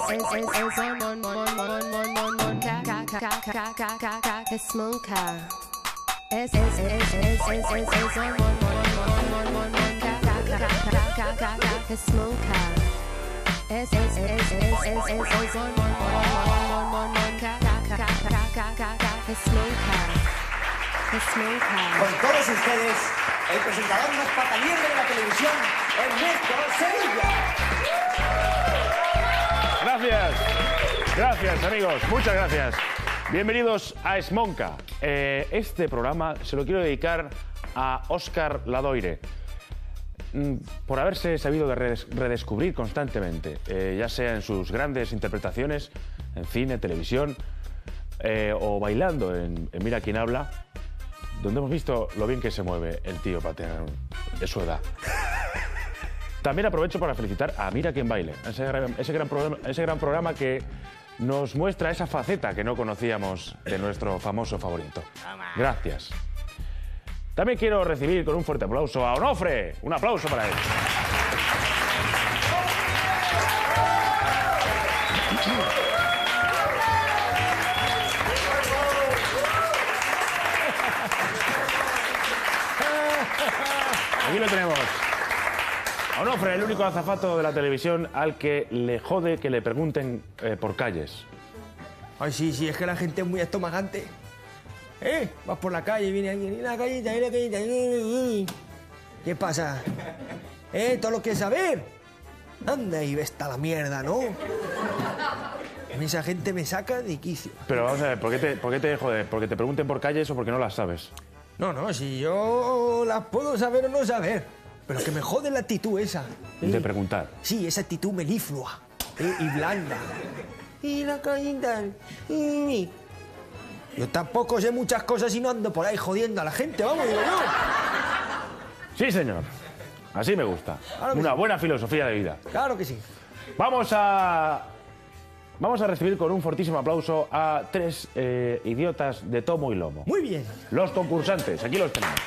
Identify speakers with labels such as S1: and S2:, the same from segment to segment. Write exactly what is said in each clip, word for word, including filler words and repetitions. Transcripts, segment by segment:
S1: Con todos ustedes, el presentador más pataliente de la televisión, Ernesto Sevilla.
S2: Gracias, gracias amigos, muchas gracias. Bienvenidos a Esmonca. Eh, este programa se lo quiero dedicar a Óscar Ladoire, por haberse sabido de redes redescubrir constantemente, eh, ya sea en sus grandes interpretaciones, en cine, televisión, eh, o bailando en, en Mira quién habla, donde hemos visto lo bien que se mueve el tío para tener de su edad. También aprovecho para felicitar a Mira quién baile, ese gran, ese, gran programa, ese gran programa que nos muestra esa faceta que no conocíamos de nuestro famoso favorito. Gracias. También quiero recibir con un fuerte aplauso a Onofre. Un aplauso para él. Aquí lo tenemos. Onofre, el único azafato de la televisión al que le jode que le pregunten eh, por calles.
S3: Ay, sí, sí, es que la gente es muy estomagante. ¿Eh? Vas por la calle, viene alguien, y la callita, y la callita. ¿Qué pasa? ¿Eh? ¿Todo lo quieres saber? Anda y ves la mierda, ¿no? A mí esa gente me saca de quicio.
S2: Pero vamos a ver, ¿por qué te, por qué te jode? ¿Porque te pregunten por calles o porque no las sabes?
S3: No, no, si yo las puedo saber o no saber. Pero que me jode la actitud esa. ¿Eh?
S2: De preguntar.
S3: Sí, esa actitud meliflua, ¿eh? Y blanda. Y la callita. Y... Yo tampoco sé muchas cosas y no ando por ahí jodiendo a la gente, vamos, digo yo.
S2: Sí, señor. Así me gusta.
S3: Claro que
S2: Una
S3: sí.
S2: buena filosofía de vida.
S3: Claro que sí.
S2: Vamos a... Vamos a recibir con un fortísimo aplauso a tres eh, idiotas de tomo y lomo.
S3: Muy bien.
S2: Los concursantes. Aquí los tenemos.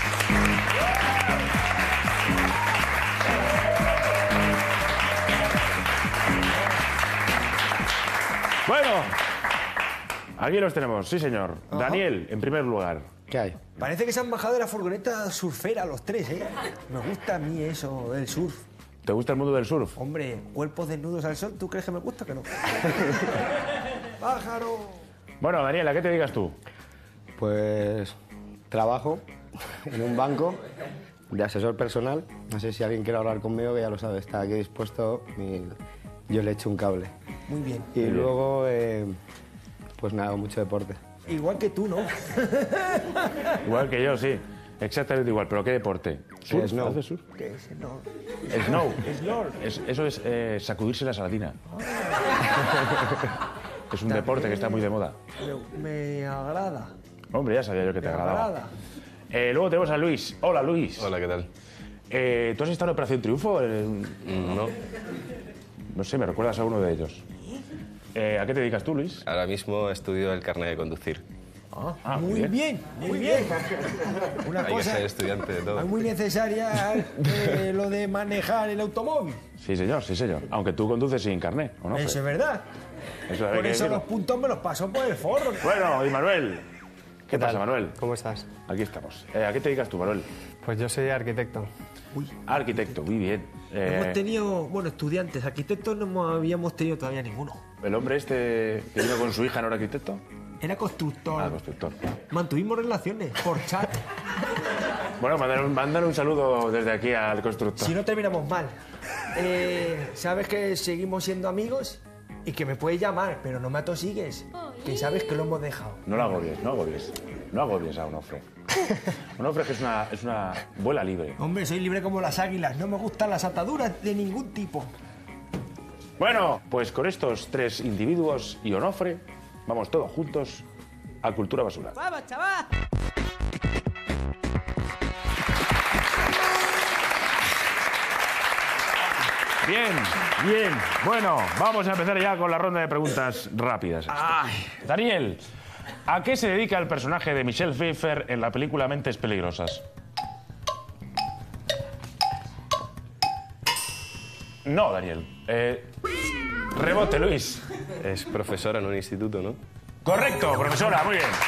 S2: Bueno... Aquí los tenemos, sí señor. Ajá. Daniel, en primer lugar.
S4: ¿Qué hay?
S3: Parece que se han bajado de la furgoneta surfera los tres, ¿eh? Me gusta a mí eso, el surf.
S2: ¿Te gusta el mundo del surf?
S3: Hombre, cuerpos desnudos al sol, ¿tú crees que me gusta o que no? ¡Pájaro!
S2: Bueno, Daniel, ¿a qué te dedicas tú?
S4: Pues trabajo en un banco de asesor personal. No sé si alguien quiere hablar conmigo, que ya lo sabe, está aquí dispuesto y yo le echo un cable.
S3: Muy bien.
S4: Y
S2: Muy
S4: luego... Eh, Pues nada, mucho deporte.
S3: Igual que tú, ¿no?
S2: Igual que yo, sí. Exactamente igual. ¿Pero qué deporte? ¿Surf?
S4: Snow.
S2: ¿Haces surf?
S3: ¿Qué es? No.
S2: Snow.
S3: Snow.
S2: Es, eso es eh, sacudirse la sardina. Es un deporte que está muy de moda.
S3: Me, me agrada.
S2: Hombre, ya sabía yo que te
S3: Me
S2: agradaba.
S3: agrada.
S2: Eh, luego tenemos a Luis. Hola, Luis.
S5: Hola, ¿qué tal?
S2: Eh, ¿Tú has estado en Operación Triunfo? En-
S5: No.
S2: No sé, ¿me recuerdas a uno de ellos? Eh, ¿A qué te dedicas tú, Luis?
S5: Ahora mismo estudio el carnet de conducir.
S2: Ah,
S3: Muy bien, muy bien. Una
S5: Hay que
S3: cosa
S5: ser estudiante de todo.
S3: es muy necesaria eh, lo de manejar el automóvil.
S2: Sí, señor, sí, señor. Aunque tú conduces sin carnet, ¿o no?
S3: Eso es verdad.
S2: Eso hay
S3: Por
S2: que
S3: eso
S2: decirlo.
S3: los puntos me los pasó por el forro.
S2: Bueno, y Manuel. ¿Qué, pasa, Manuel?
S4: ¿Cómo estás?
S2: Aquí estamos. Eh, ¿A qué te dedicas tú, Manuel?
S4: Pues yo soy arquitecto.
S2: Arquitecto, muy bien. Eh,
S3: Hemos tenido, bueno, estudiantes, arquitectos no hemos- habíamos tenido todavía ninguno.
S2: ¿El hombre este que vino con su hija no era arquitecto?
S3: Era constructor.
S2: Ah, constructor.
S3: Mantuvimos relaciones por chat.
S2: Bueno, mandar un, mandar un saludo desde aquí al constructor.
S3: Si no terminamos mal. Eh, sabes que seguimos siendo amigos y que me puedes llamar, pero no me atosigues. Que sabes que lo hemos dejado.
S2: No lo agobies, no agobies. No agobies a Onofre. Onofre que es una, es una vuela libre.
S3: Hombre, soy libre como las águilas. No me gustan las ataduras de ningún tipo.
S2: Bueno, pues con estos tres individuos y Onofre, vamos todos juntos a Cultura Basura.
S1: ¡Vamos, chaval!
S2: Bien, bien. Bueno, vamos a empezar ya con la ronda de preguntas rápidas. Daniel, ¿a qué se dedica el personaje de Michelle Pfeiffer en la película Mentes Peligrosas? No, Daniel. Eh, Rebote, Luis.
S5: Es profesora en un instituto, ¿no?
S2: Correcto, profesora, muy bien.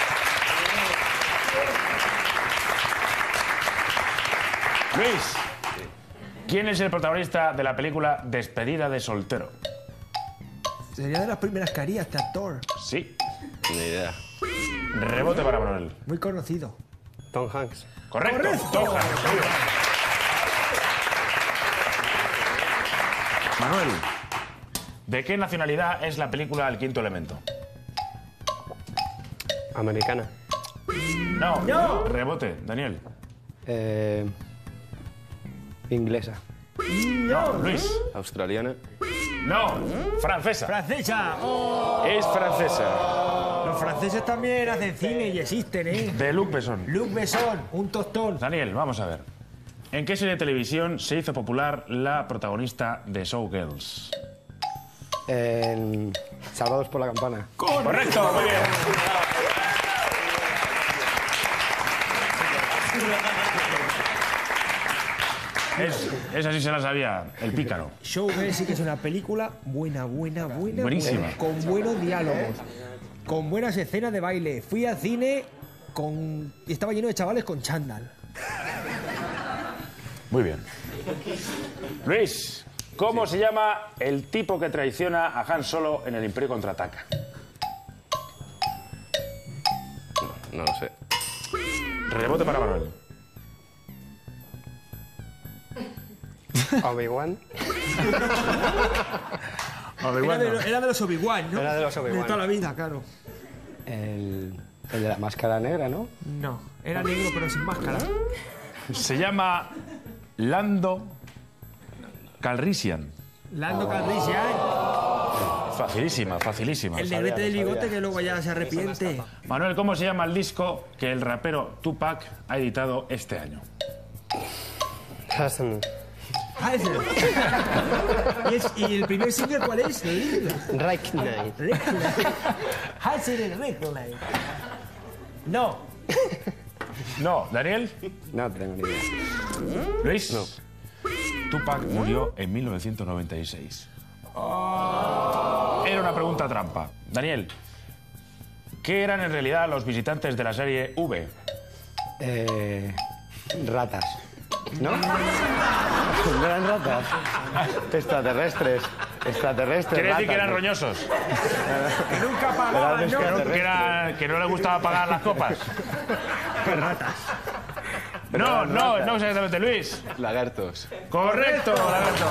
S2: Luis, ¿quién es el protagonista de la película Despedida de soltero?
S3: Sería de las primeras que haría este actor.
S2: Sí.
S5: Ni idea.
S2: Rebote para Manuel.
S3: Muy conocido.
S5: Tom Hanks.
S2: Correcto.
S3: Correcto.
S2: Tom Hanks, muy bien. Manuel, ¿de qué nacionalidad es la película El quinto elemento?
S5: Americana.
S2: No.
S3: No.
S2: Rebote, Daniel.
S4: Eh, inglesa.
S2: No. Luis.
S5: Australiana.
S2: No. Francesa.
S3: ¡Francesa! ¡Oh!
S2: Es francesa.
S3: Los franceses también hacen cine y existen, ¿eh?
S2: De Luc Besson.
S3: Luc Besson, un tostón.
S2: Daniel, vamos a ver. ¿En qué serie de televisión se hizo popular la protagonista de Showgirls?
S4: En Salvados por la Campana.
S2: Correcto, muy bien. Es, esa sí se la sabía, el pícaro.
S3: Showgirls sí que es una película buena, buena, buena.
S2: Buenísima.
S3: buena, con buenos diálogos, con buenas escenas de baile. Fui al cine con... y estaba lleno de chavales con chándal.
S2: Muy bien. Luis, ¿cómo se llama el tipo que traiciona a Han Solo en el Imperio Contraataca?
S5: No, no lo sé.
S2: Rebote para Manuel.
S5: Obi-Wan.
S3: Era de, lo- era de los Obi-Wan, ¿no?
S5: Era de los Obi-Wan.
S3: De toda la vida, claro.
S4: El, el de la máscara negra, ¿no?
S3: No, era negro pero sin máscara.
S2: Se llama Lando Calrissian.
S3: Lando Calrissian,
S2: Facilísima, facilísima.
S3: el negrete del bigote que luego ya se arrepiente.
S2: Manuel, ¿cómo se llama el disco que el rapero Tupac ha editado este año?
S5: Hassan.
S3: Hazel. ¿Y, es- y el primer single cuál es?
S5: Right Knight.
S3: Hazel el Reckless. No.
S2: No, Daniel.
S4: No tengo ni idea.
S2: Luis. No. Tupac murió en mil novecientos noventa y seis. Era una pregunta trampa. Daniel, ¿qué eran en realidad los visitantes de la serie V?
S4: Eh, ratas. ¿No? ¿No eran ratas? Extraterrestres. Extraterrestres.
S2: Quiere decir que
S4: ratas,
S2: eran
S4: ¿no?
S2: roñosos.
S3: Que nunca pagaban,
S4: Eran
S3: ¿no?
S4: extraterrestres.
S2: Que, era- que no le gustaba pagar las copas.
S3: Ratas.
S2: No, no, no exactamente, Luis.
S5: Lagartos.
S2: Correcto, Lagarto.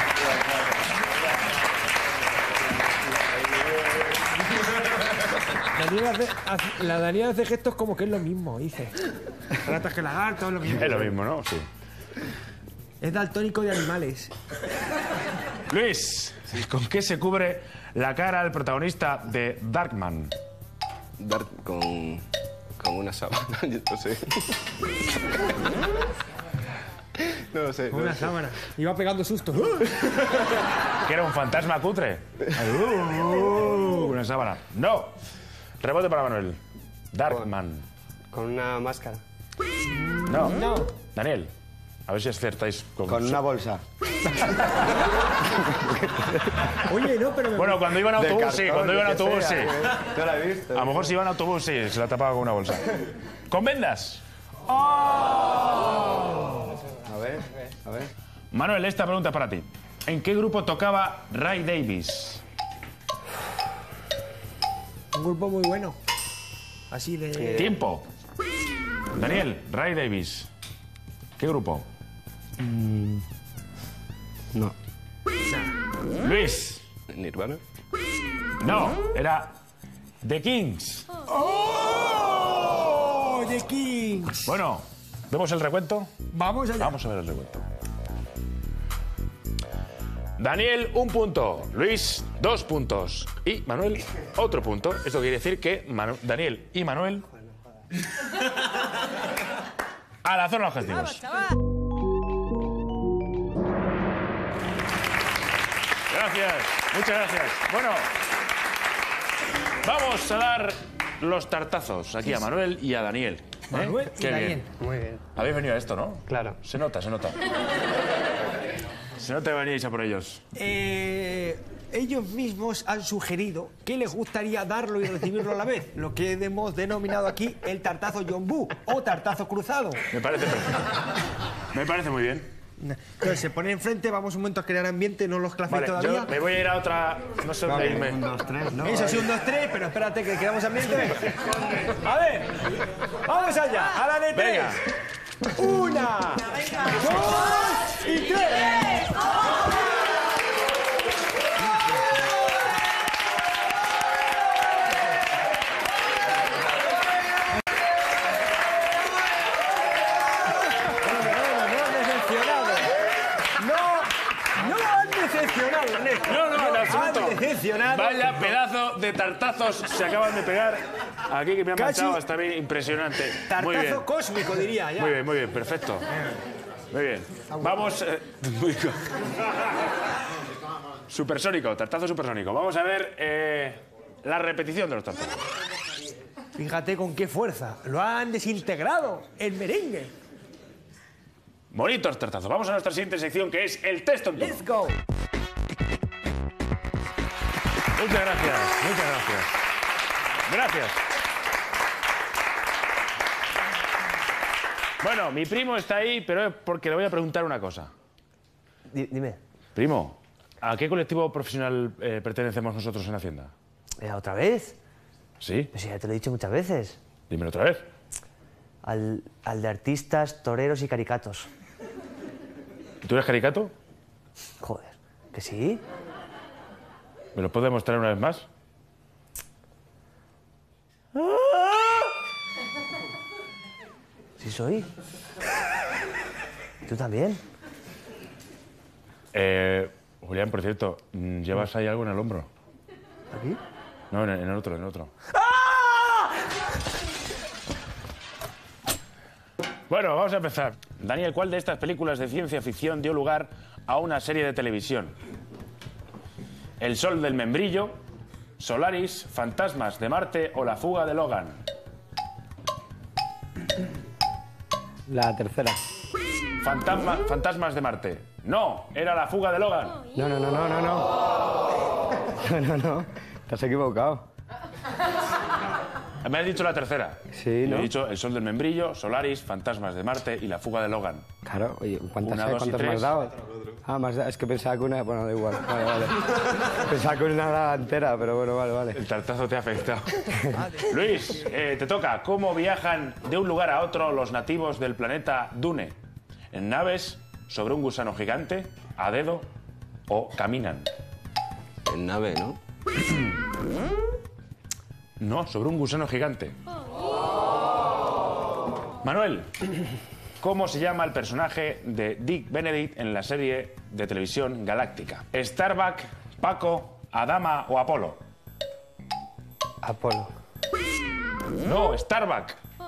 S3: Daniel hace, hace- la Daniel hace gestos como que es lo mismo, dice. Ratas que lagartos, es lo mismo.
S2: Es lo mismo, ¿no? Sí.
S3: Es daltónico de animales.
S2: Luis, ¿con qué se cubre la cara el protagonista de Darkman?
S5: Dar con, con una sábana, yo no sé. No lo sé. no
S3: Una
S5: lo sé.
S3: sábana. Iba pegando sustos.
S2: ¿Que era un fantasma cutre? Uh, una sábana. No. Rebote para Manuel. Darkman.
S5: Con una máscara.
S2: No.
S3: No.
S2: Daniel, a ver si acertáis con...
S4: Con una bolsa.
S3: Oye, no, pero me...
S2: Bueno, cuando iban a
S4: De
S2: autobús, sí.
S4: cartón,
S2: Cuando iban a
S4: lo que
S2: autobús, sí.
S4: sea, ¿eh? No la he visto.
S2: A lo mejor si iban a autobús, sí. Se la tapaba con una bolsa. ¿Con vendas?
S4: A ver, a ver.
S2: Manuel, esta pregunta es para ti. ¿En qué grupo tocaba Ray Davis?
S3: Un grupo muy bueno. Así de...
S2: Tiempo. Daniel, Ray Davis. ¿Qué grupo?
S4: No.
S2: Luis.
S5: Nirvana.
S2: No, era The Kings.
S3: ¡Oh! ¡The Kings!
S2: Bueno, ¿vemos el recuento?
S3: Vamos allá.
S2: Vamos a ver el recuento. Daniel, un punto. Luis, dos puntos. Y Manuel, otro punto. Esto quiere decir que Manu- Daniel y Manuel... a la zona de objetivos. Gracias, muchas gracias. Bueno, vamos a dar los tartazos aquí a Manuel y a Daniel. ¿eh?
S3: Manuel y
S2: Qué
S3: Daniel.
S2: bien.
S5: Muy bien.
S2: Habéis venido a esto, ¿no?
S5: Claro.
S2: Se nota, se nota. Se nota que veníais a por ellos.
S3: Eh, ellos mismos han sugerido que les gustaría darlo y recibirlo a la vez, lo que hemos denominado aquí el tartazo John Boo o tartazo cruzado.
S2: Me parece perfecto. Me parece muy bien.
S3: Entonces se pone enfrente, vamos un momento a crear ambiente, no los clases
S2: Vale,
S3: todavía.
S2: yo me voy a ir a otra... No sé dónde irme.
S4: Un, dos, tres, ¿no?
S3: Eso sí, un, dos, tres, pero espérate que creamos ambiente. A ver, vamos allá, a la de tres.
S2: Venga.
S3: Una, dos y tres.
S2: No, no, en absoluto.
S3: Decepcionado.
S2: Vaya pedazo de tartazos se acaban de pegar aquí que me han
S3: Casi
S2: manchado hasta bien impresionante. Muy bien.
S3: Tartazo cósmico, diría ya.
S2: Muy bien, muy bien, perfecto. Muy bien. Vamos. Eh, muy co- supersónico, tartazo supersónico. Vamos a ver eh, la repetición de los tartazos.
S3: Fíjate con qué fuerza. Lo han desintegrado, el merengue.
S2: Bonitos tartazos. Vamos a nuestra siguiente sección que es el test on
S3: Let's go.
S2: Muchas gracias, muchas gracias. Gracias. Bueno, mi primo está ahí, pero es porque le voy a preguntar una cosa.
S6: Di- Dime,
S2: Primo, ¿a qué colectivo profesional eh, pertenecemos nosotros en Hacienda?
S6: ¿eh, ¿otra vez?
S2: ¿Sí?
S6: Pues ya te lo he dicho muchas veces.
S2: Dímelo otra vez.
S6: Al, al de artistas, toreros y caricatos.
S2: ¿Tú eres caricato?
S6: Joder, ¿que sí?
S2: ¿Me lo puedes demostrar una vez más?
S6: Sí soy. ¿Tú también?
S2: Eh, Julián, por cierto, ¿llevas ahí algo en el hombro?
S6: ¿Aquí?
S2: No, en el, en el otro, en el otro. Bueno, vamos a empezar. Daniel, ¿cuál de estas películas de ciencia ficción dio lugar a una serie de televisión? ¿El sol del membrillo, Solaris, Fantasmas de Marte o La fuga de Logan?
S4: La tercera.
S2: Fantasma- Fantasmas de Marte. No, era La fuga de Logan.
S4: No, no, no, no, no, no. No, no, no. Te has equivocado.
S2: Me has dicho la tercera.
S4: Sí, ¿no?
S2: He dicho El sol del membrillo, Solaris, Fantasmas de Marte y La fuga de Logan.
S4: Claro, oye, ¿cuántas,
S2: Una, dos y
S4: ¿cuántas me
S2: tres.
S4: has dado? Ah, más da- es que pensaba que una... Bueno, da igual. Vale, vale. Pensaba que una era entera, pero bueno, vale, vale.
S2: El tartazo te ha afectado. Luis, eh, te toca. ¿Cómo viajan de un lugar a otro los nativos del planeta Dune? ¿En naves, sobre un gusano gigante, a dedo o caminan?
S5: En nave, ¿no?
S2: No, sobre un gusano gigante. Manuel, ¿cómo se llama el personaje de Dick Benedict en la serie de televisión Galáctica? ¿Starbuck, Paco, Adama o Apolo?
S4: Apolo.
S2: No, Starbuck.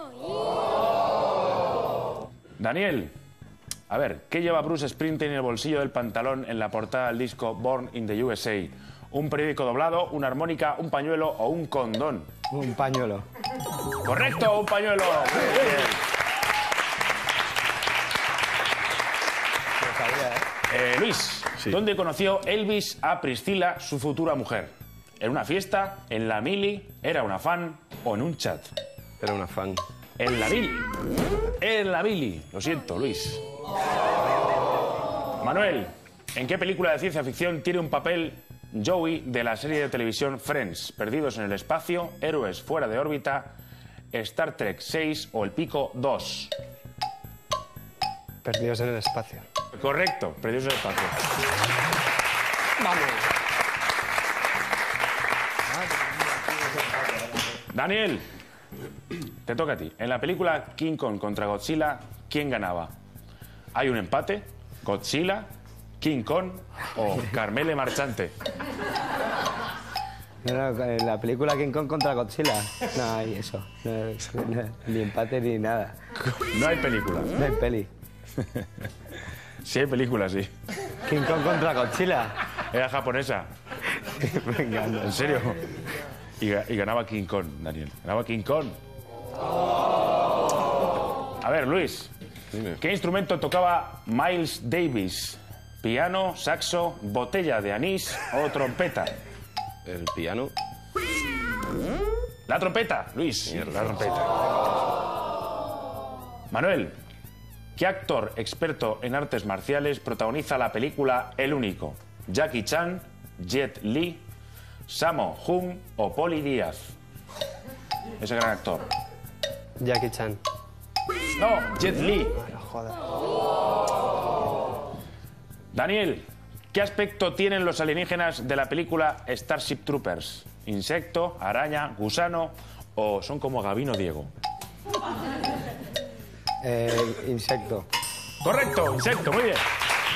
S2: Daniel, a ver, ¿qué lleva Bruce Springsteen en el bolsillo del pantalón en la portada del disco Born in the U S A? ¿Un periódico doblado, una armónica, un pañuelo o un condón?
S4: Un pañuelo.
S2: ¡Correcto, un pañuelo! Muy bien. Eh, Luis, ¿dónde conoció Elvis a Priscila, su futura mujer? ¿En una fiesta? ¿En la mili? ¿Era una fan? ¿O en un chat?
S5: Era una fan.
S2: En la mili. En la mili. Lo siento, Luis. Manuel, ¿en qué película de ciencia ficción tiene un papel Joey de la serie de televisión Friends? ¿Perdidos en el espacio? ¿Héroes fuera de órbita? ¿Star Trek seis o El Pico dos?
S4: Perdidos en el espacio.
S2: Correcto, Perdidos en el espacio.
S3: Vamos.
S2: Daniel, te toca a ti. En la película King Kong contra Godzilla, ¿quién ganaba? ¿Hay un empate? ¿Godzilla, King Kong o Carmele Marchante?
S4: No, no, en la película King Kong contra Godzilla. No hay eso. No, no, ni empate ni nada.
S2: No hay película.
S4: No hay peli.
S2: Sí hay película, sí.
S4: King Kong contra Godzilla.
S2: Era japonesa.
S4: Venga, no.
S2: ¿En serio? Y, ga- y ganaba King Kong, Daniel. Ganaba King Kong. A ver, Luis.
S5: Dime.
S2: ¿Qué instrumento tocaba Miles Davis? piano, saxo, botella de anís o trompeta.
S5: El piano.
S2: La trompeta, Luis. La trompeta. Manuel, ¿qué actor experto en artes marciales protagoniza la película El Único? ¿Jackie Chan, Jet Li, Sammo Hung o Poli Díaz? Ese gran actor.
S7: Jackie Chan.
S2: No, Jet Li.
S7: Joder.
S2: Daniel, ¿qué aspecto tienen los alienígenas de la película Starship Troopers? ¿Insecto, araña, gusano o son como Gabino Diego?
S4: Eh, insecto.
S2: Correcto, insecto, muy bien.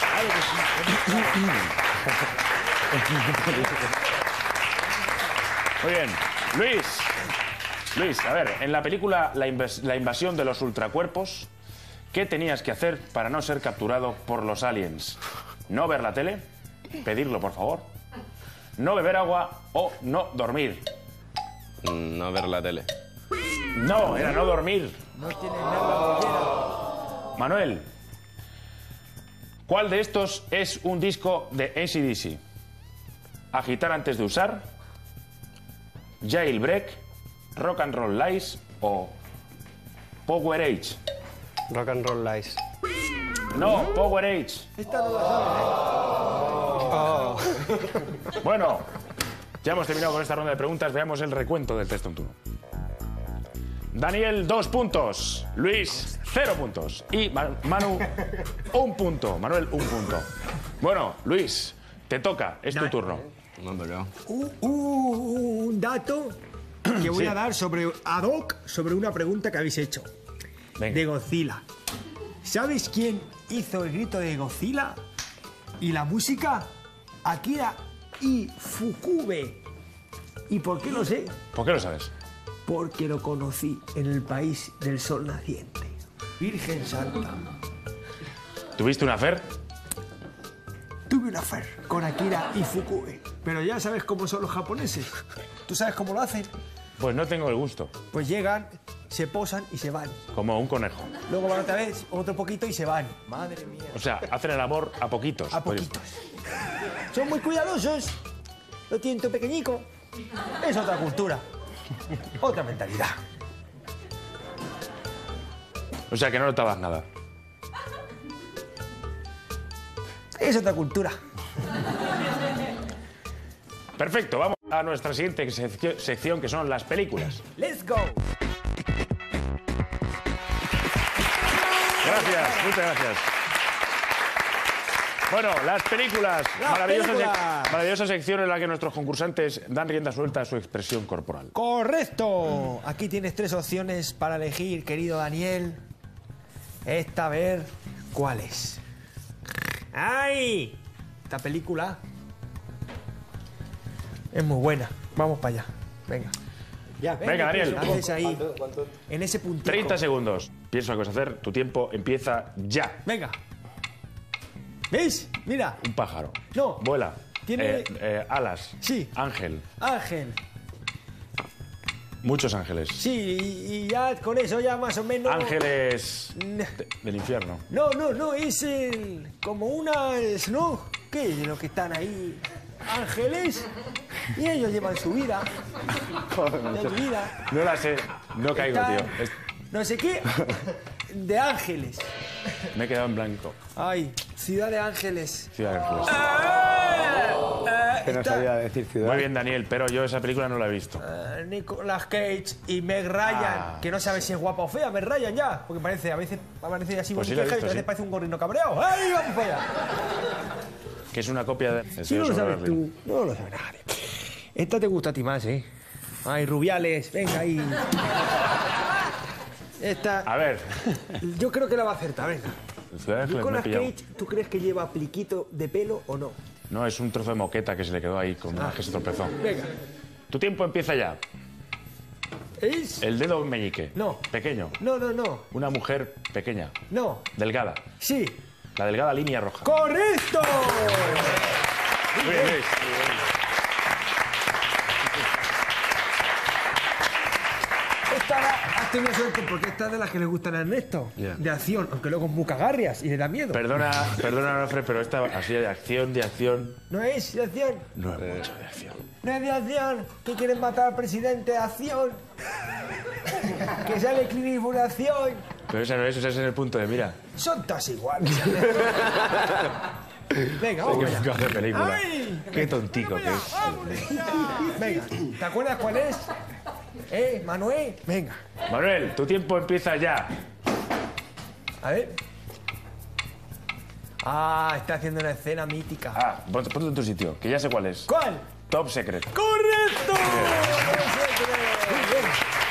S2: Muy bien. Luis. Luis, a ver, en la película La, invas la invasión de los ultracuerpos, ¿qué tenías que hacer para no ser capturado por los aliens? ¿No ver la tele? Pedirlo, por favor. ¿No beber agua o no dormir?
S5: No ver la tele.
S2: No, era no dormir.
S3: No tiene nada.
S2: Manuel, ¿cuál de estos es un disco de A C D C? ¿Agitar antes de usar? ¿Jailbreak? ¿Rock and Roll Lies? ¿O Power Age?
S7: Rock and Roll Lies.
S2: No, Power Age.
S3: Esta no la sabes, ¿eh?
S2: Bueno, ya hemos terminado con esta ronda de preguntas. Veamos el recuento del test tontuno. Daniel, dos puntos. Luis, cero puntos. Y Ma- Manu, un punto. Manuel, un punto. Bueno, Luis, te toca. Es tu
S3: Dale.
S2: turno.
S5: No, pero...
S3: Uh, uh, un dato que voy
S2: Sí.
S3: a dar sobre ad hoc sobre una pregunta que habéis hecho.
S2: Venga.
S3: De Godzilla. ¿Sabes quién hizo el grito de Godzilla? ¿Y la música? Akira Ifukube. ¿Y por qué lo sé?
S2: ¿Por qué lo sabes?
S3: Porque lo conocí en el país del sol naciente. Virgen Santa.
S2: ¿Tuviste una fer?
S3: Tuve una fer con Akira Ifukube. Pero ya sabes cómo son los japoneses. ¿Tú sabes cómo lo hacen?
S2: Pues no tengo el gusto.
S3: Pues llegan, se posan y se van.
S2: Como un conejo.
S3: Luego van otra vez, otro poquito y se van. Madre mía.
S2: O sea, hacen el amor a poquitos.
S3: A poquitos. Son muy cuidadosos. Lo tienen todo pequeñico. Es otra cultura. Otra mentalidad.
S2: O sea, que no notabas nada.
S3: Es otra cultura.
S2: Perfecto, vamos a nuestra siguiente seccio- sección, que son las películas.
S3: ¡Let's go!
S2: Gracias, muchas gracias. Bueno, las películas.
S3: Las
S2: Maravillosa, sec-
S3: películas.
S2: maravillosa sección en la que nuestros concursantes dan rienda suelta a su expresión corporal.
S3: ¡Correcto! Aquí tienes tres opciones para elegir, querido Daniel. Esta, a ver, ¿cuál es? ¡Ay! Esta película es muy buena. Vamos para allá. Venga.
S4: Ya.
S2: Venga, Daniel.
S3: Haces ahí, en ese puntito.
S2: treinta segundos. Piensa lo que vas a hacer. Tu tiempo empieza ya.
S3: Venga. ¿Veis? Mira.
S2: Un pájaro.
S3: No.
S2: Vuela.
S3: Tiene-
S2: Eh, eh, alas.
S3: Sí.
S2: Ángel.
S3: Ángel.
S2: Muchos ángeles.
S3: Sí, y, y ya con eso ya más o menos...
S2: Ángeles
S3: No.
S2: de- del infierno.
S3: No, no, no, es el... como unas, ¿no? ¿Qué es lo que están ahí? Ángeles. Y ellos llevan su vida. Llevan su vida.
S2: No la sé. No caigo,
S3: Están-
S2: tío. Es-
S3: No sé qué. De ángeles.
S2: Me he quedado en blanco.
S3: Ay, Ciudad de Ángeles.
S2: Ciudad de Ángeles.
S4: Que no
S3: Está-
S4: sabía decir ciudad.
S2: Muy bien, Daniel, pero yo esa película no la he visto.
S3: Eh, Nicolas Cage y Meg Ryan,
S2: Ah.
S3: que no sabes si es guapa o fea, Meg Ryan ya, porque parece, a veces aparece así
S2: Pues sí
S3: bonita
S2: la he
S3: y a
S2: visto,
S3: veces
S2: sí.
S3: parece un gorrino cabreado. ¡Ay, vamos para allá!
S2: Que es una copia de...
S3: Si no lo sabes tú, no lo sabe nadie. Esta te gusta a ti más, ¿eh? Ay, Rubiales, venga ahí. Esta,
S2: A ver.
S3: yo creo que la va a acertar, venga.
S2: Ciudad de Ángeles me he
S3: Nicolas
S2: pillado.
S3: Cage, ¿tú crees que lleva pliquito de pelo o no?
S2: No, es un trozo de moqueta que se le quedó ahí con una que se tropezó.
S3: Venga.
S2: Tu tiempo empieza ya.
S3: ¿Es?
S2: El dedo meñique.
S3: No.
S2: Pequeño.
S3: No, no, no.
S2: Una mujer pequeña.
S3: No.
S2: Delgada.
S3: Sí.
S2: La delgada línea roja.
S3: ¡Correcto!
S2: Muy bien, Luis.
S3: Esta la, has tenido suerte porque esta es de las que le gustan a Ernesto.
S2: Ya.
S3: De acción, aunque luego es muy cagarrias y le da miedo.
S2: Perdona, perdona, Alfred, pero esta así de acción, de acción,
S3: ¿No es de acción?
S2: no es mucho de acción.
S3: No es de acción. Que quieren matar al presidente. Acción. Que sale Clint Eastwood de acción.
S2: Pero esa no es, esa es en el punto de mira.
S3: Son todas iguales. Venga, vamos
S2: Qué
S3: allá.
S2: pedazo de película.
S3: ¡Ay!
S2: Qué tontico que es.
S3: Venga, ¿te acuerdas cuál es? ¿Eh, Manuel? Venga,
S2: Manuel, tu tiempo empieza ya.
S3: a ver. Ah, está haciendo una escena mítica.
S2: Ah, ponte, ponte en tu sitio, que ya sé cuál es.
S3: ¿Cuál?
S2: Top Secret.
S3: ¡Correcto! Muy bien.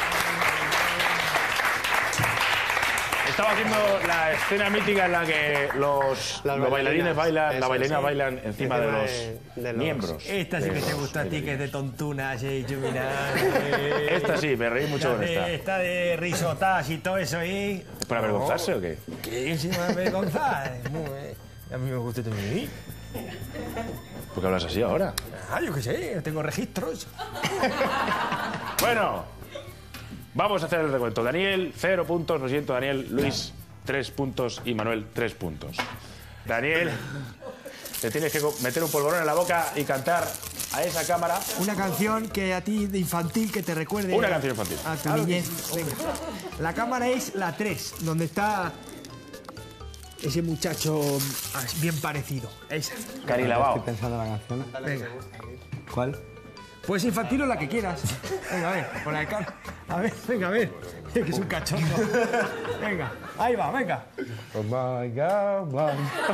S2: Estaba haciendo la escena mítica en la que los,
S7: Las
S2: los bailarines
S7: bailarinas,
S2: bailan,
S7: eso,
S2: las bailarinas
S7: sí.
S2: bailan encima de
S7: Encima
S2: los,
S7: de- de los-
S2: miembros.
S3: Esta sí
S2: de
S3: que te
S2: los
S3: gusta a ti, que es
S2: bailarines.
S3: de tontunas y chuminas.
S2: Esta sí, me reí mucho con esta.
S3: Esta de risotas y todo eso, ¿eh?
S2: ¿Es para avergonzarse o qué?
S3: Que sí me avergonzar. Muy bien. A mí me gusta también.
S2: ¿Por qué hablas así ahora?
S3: Ah, yo qué sé, no tengo registros.
S2: Bueno, vamos a hacer el recuento. Daniel, cero puntos, lo siento, Daniel. Luis, tres puntos y Manuel, tres puntos. Daniel, te tienes que meter un polvorón en la boca y cantar a esa cámara.
S3: Una canción que a ti de infantil que te recuerde.
S2: Una canción infantil.
S3: A tu niñez. Venga. La cámara es la tres, donde está ese muchacho ah, bien parecido. Esa.
S2: Carilabao.
S4: Estoy pensando en la canción.
S3: Venga.
S4: ¿Cuál?
S3: Puedes infantil o la que quieras. Venga, a ver, por la de cara. A ver, venga, a ver. Que es un cachondo. Venga, ahí va, venga.
S4: Oh my God, my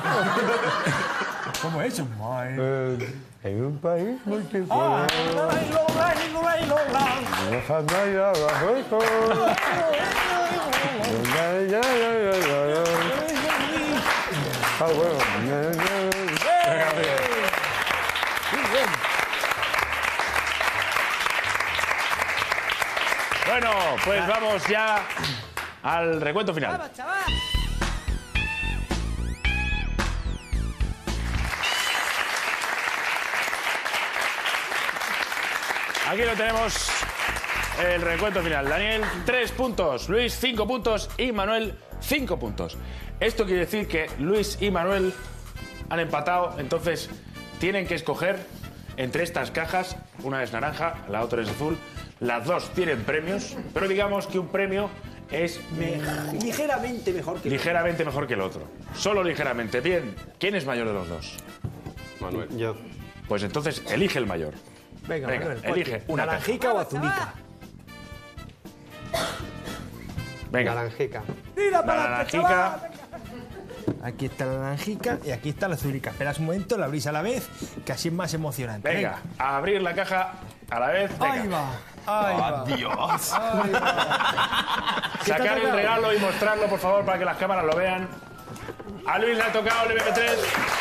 S3: ¿Cómo es eso? Ay.
S4: God. En un país
S3: Ah,
S4: multicolor.
S3: bailo, bailo, bailo, bailo.
S4: Dejando ya abajo. Ya, ya, ya, ya, ya, ya. Ah, bueno.
S2: Bueno, pues vamos ya al recuento final. Aquí lo tenemos, el recuento final. Daniel, tres puntos. Luis, cinco puntos. Y Manuel, cinco puntos. Esto quiere decir que Luis y Manuel han empatado, entonces tienen que escoger entre estas cajas. Una es naranja, la otra es azul. Las dos tienen premios, pero digamos que un premio es
S3: Ligeramente mejor que
S2: ligeramente mejor que el otro. Solo ligeramente. Bien, ¿quién es mayor de los dos?
S5: Manuel.
S7: Yo.
S2: Pues entonces elige el mayor.
S3: Venga,
S2: Venga,
S3: Manuel,
S2: elige
S3: cualquier.
S2: una caja.
S3: ¿Naranjica o azulica?
S2: Venga,
S7: Naranjica.
S3: ¡Mira
S2: la
S3: para adelante,
S2: naranjica.
S3: chaval! Aquí está la naranjica y aquí está la azulica. Esperas un momento, la abrís a la vez, que así es más emocionante.
S2: Venga, a abrir la caja a la vez. Venga.
S3: Ahí va, ahí va.
S5: Adiós.
S3: Ahí va. ¿Qué te ha
S2: Sacar el
S3: tocado?
S2: regalo y mostrarlo, por favor, para que las cámaras lo vean. A Luis le ha tocado el M P tres.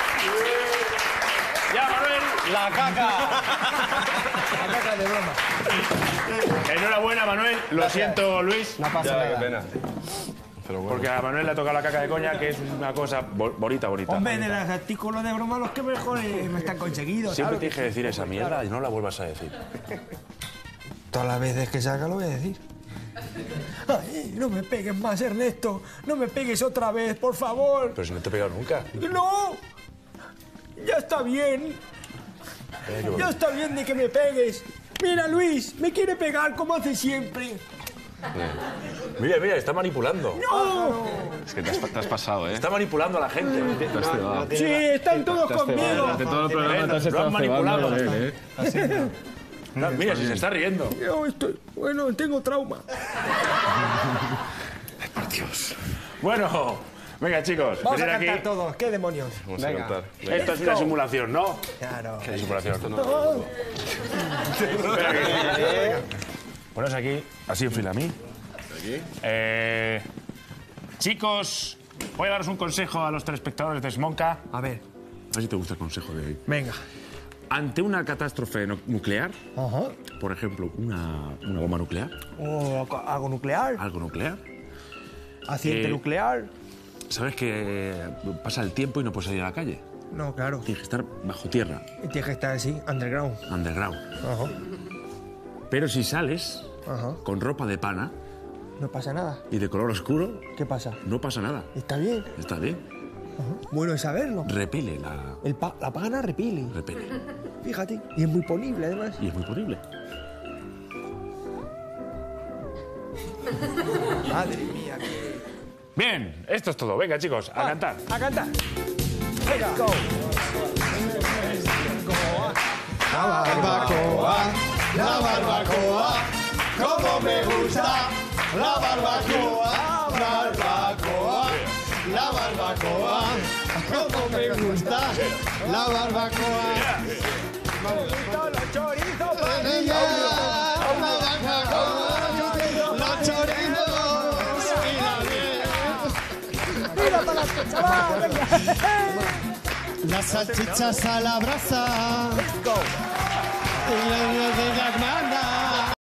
S2: Ya, Manuel.
S5: La caca.
S3: La caca de broma.
S2: Enhorabuena, Manuel. Lo siento, Luis.
S3: No pasa
S5: Ya,
S3: nada.
S5: qué pena. Pero bueno.
S2: Porque a Manuel le ha tocado la caca de coña, que es una cosa bo- bonita, bonita.
S3: Hombre, de los artículos de broma los que mejor eh, me están conseguidos.
S2: Siempre
S3: claro
S2: tienes que decir esa mierda y no la vuelvas a decir.
S3: Todas las veces que salga lo voy a decir. Ay, no me pegues más, Ernesto. No me pegues otra vez, por favor.
S2: Pero si no te he pegado nunca.
S3: ¡No! Ya está bien. Ya está bien de que me pegues. Mira, Luis, me quiere pegar como hace siempre.
S2: Mira, mira, está manipulando.
S3: ¡No!
S5: Es que te has, te has pasado, ¿eh?
S2: Está manipulando a la gente.
S3: Sí, están todos conmigo.
S5: Durante todo el programa te has
S2: Lo
S5: estado
S2: han manipulado.
S5: cebando de él, ¿eh?
S2: No, mira, si se está riendo.
S3: Yo estoy... Bueno, tengo trauma.
S2: Bueno, venga, chicos,
S3: Vamos a
S2: venid
S3: cantar
S2: aquí.
S3: todos. ¿Qué demonios?
S5: Vamos a cantar.
S2: Esto es una simulación, ¿no?
S3: Claro.
S2: ¿Qué simulación?
S3: Oh,
S2: Ponos aquí, así en fila a mí. Eh, chicos, voy a daros un consejo a los telespectadores de Smonka.
S3: A ver,
S2: A ver si te gusta el consejo de hoy.
S3: venga.
S2: Ante una catástrofe no- nuclear,
S3: Ajá.
S2: por ejemplo, una, una bomba nuclear,
S3: O algo nuclear,
S2: algo nuclear,
S3: accidente
S2: Eh,
S3: nuclear.
S2: sabes que pasa el tiempo y no puedes salir a la calle.
S3: No, claro.
S2: Tienes que estar bajo tierra,
S3: Y tienes que estar así, underground.
S2: underground.
S3: Ajá.
S2: Pero si sales
S3: Ajá.
S2: con ropa de pana,
S3: No pasa nada.
S2: Y de color oscuro,
S3: ¿Qué pasa?
S2: no pasa nada.
S3: Está bien.
S2: Está bien.
S3: Bueno es saberlo.
S2: Repele la...
S3: El pa- la pagana repele.
S2: Repele.
S3: Fíjate. Y es muy ponible, además.
S2: Y es muy ponible.
S3: Madre mía, qué...
S2: Bien, esto es todo. Venga, chicos, a cantar.
S3: A cantar. Let's go.
S8: La barbacoa, la barbacoa, como me gusta. La barbacoa, barbacoa, la barbacoa, como me gusta. La barbacoa.
S3: Los chorizos,
S8: Los chorizos y la miel.
S3: ¡Mira para la chaval! ¡Venga!
S8: Las salchichas a la brasa. Y la de las mandas.